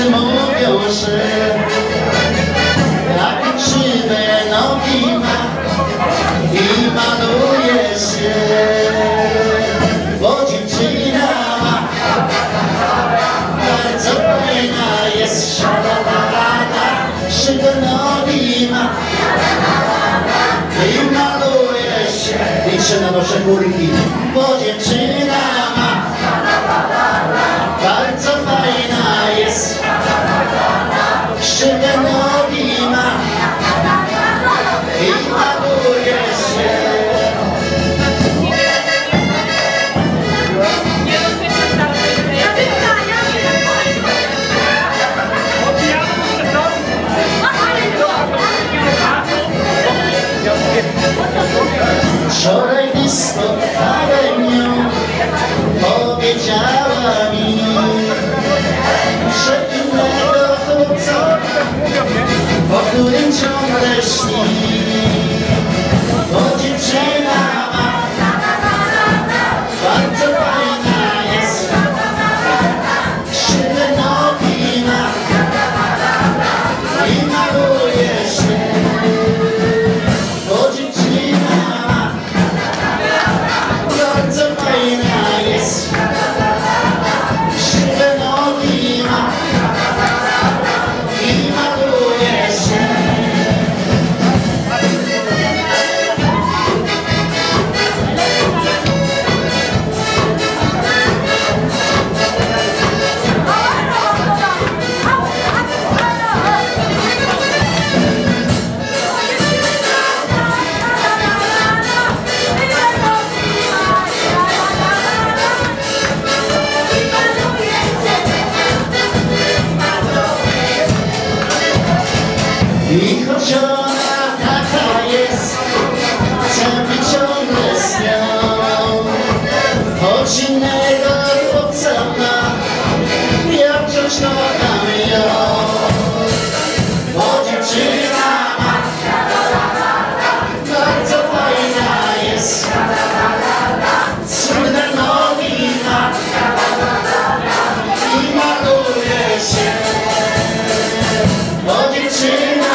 Wszyscy mówią, że jak krzywe nogi ma i maluje się, bo dziewczyna ma bardzo fajna jest, szalalalala, krzywe nogi ma i maluje się. Liczę na wasze górki, bo dziewczyna ma bardzo fajna jest, krzywe nogi ma i maluje się. Wczoraj gdy spotkałem ją, powiedziała mi, że innego chłopca, o którym ciągle śni, bo dziewczyna ma bardzo fajna jest, krzywe nogi ma i maluje się, bo dziewczyna ma bardzo fajna jest, krzywe nogi ma i maluje się. I choć ona taka jest, chcę być ciągle z nią, choć innego chłopca ma, ja wciąż kocham ją, bo dziewczyna ma bardzo fajna jest, cudne nogi ma i maluje się, bo dziewczyna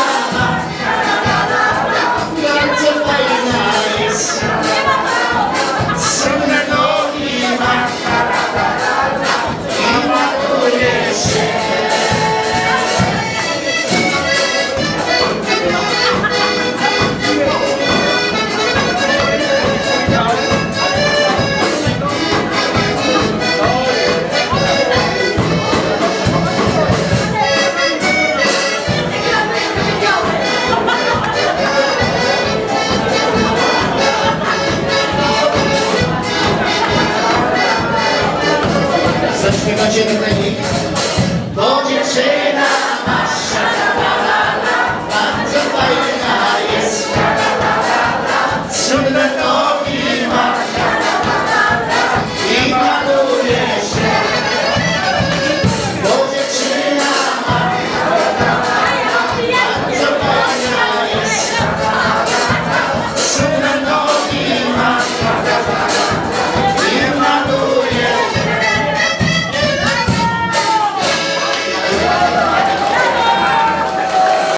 zaśpiewacie